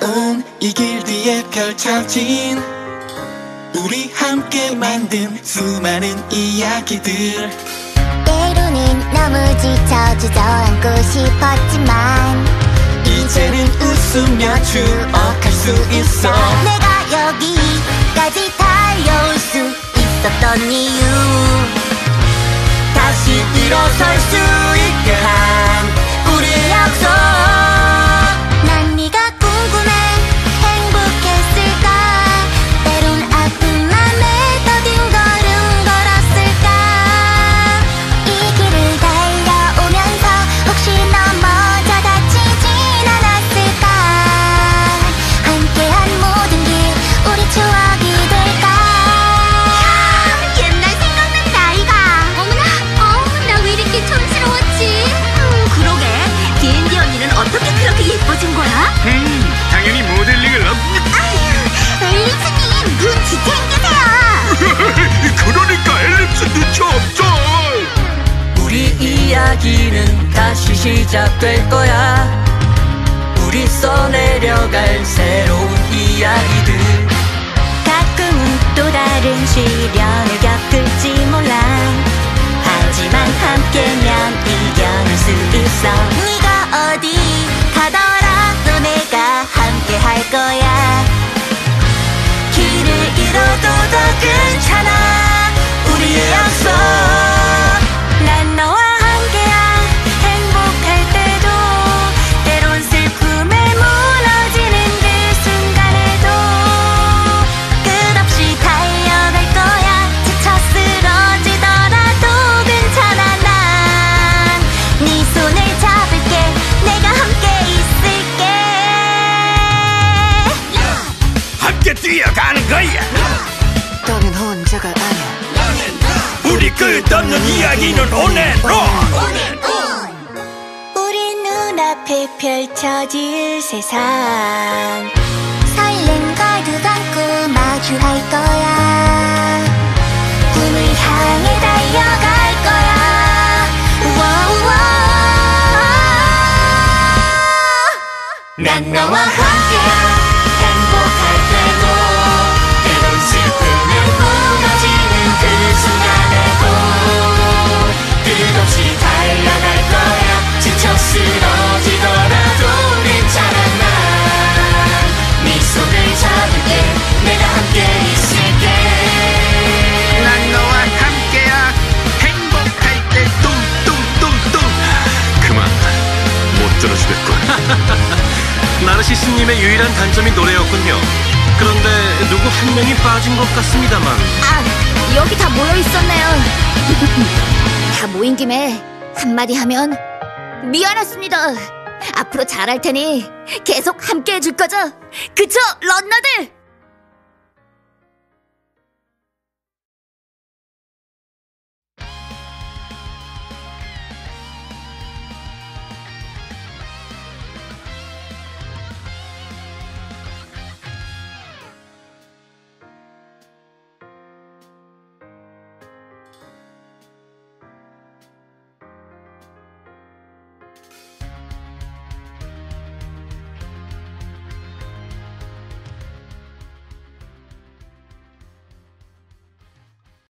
차가운 이 길 뒤에 펼쳐진 우리 함께 만든 수많은 이야기들. 때로는 너무 지쳐 주저앉고 싶었지만 이제는 웃으며 추억할 수 있어. 내가 여기까지 달려올 수 있었던 이유, 다시 일어설 수 있게 한 우리의 약속. 난 네가 궁금해 행복했을까. 때론 아픈 맘에 더딘 걸음 걸었을까. 이 길을 달려오면서 혹시 넘어져 다치진 않았을까. 함께한 모든 길 우리 추억이 될까. 옛날 생각난다 이가. 어머나, 나 왜 이렇게 촌스러웠지? 그러게, D&D 언니는 어떻게 그렇게 예뻐진 거야? 당연히 모델링을 엘리스님 눈치 챙기세요. 그러니까 엘립스 눈치 없죠. 우리 이야기는 다시 시작될 거야. 우리 써내려갈 새로운 이야기들. 가끔은 또 다른 시련을 겪을지 몰라. 하지만 함께면 이겨낼 수 있어. 네가 어디 가더라도 내가 함께 할 거야. 길을 잃어도 더 괜찮아. 우리의 약속. 난 너와 함께야. 행복할 때도 때론 슬픔에 무너지는 그 순간에도 끝없이 달려갈 거야. 지쳐 쓰러지더라도 괜찮아. 난 네 손을 잡을게. 내가 함께 있을게. 함께 뛰어가는 거야. 너는 혼자가 아니야. 우리 끝없는 이야기는 온앤온. 우리 눈앞에 펼쳐질 세상. 설렘과 두 감고 마주할 거야. 꿈을 향해 달려갈 거야. 우와우와. 난 너와 함께야. 행복할 때도 때론 슬픔에 무너지는 그 순간에도 끝없이 달려갈 거야. 지쳐 쓰러지더라도 괜찮아. 난 네 손을 잡을게. 내가 함께 있을게. 난 너와 함께야. 행복할 때 뚱뚱뚱뚱. 그만 못 들어주겠군. 나르시스님의 유일한 단점이 노래였군요. 그런데 누구 한 명이 빠진 것 같습니다만. 아, 여기 다 모여 있었네요. 다 모인 김에 한마디 하면 미안했습니다. 앞으로 잘할 테니 계속 함께 해줄 거죠? 그쵸, 런너들?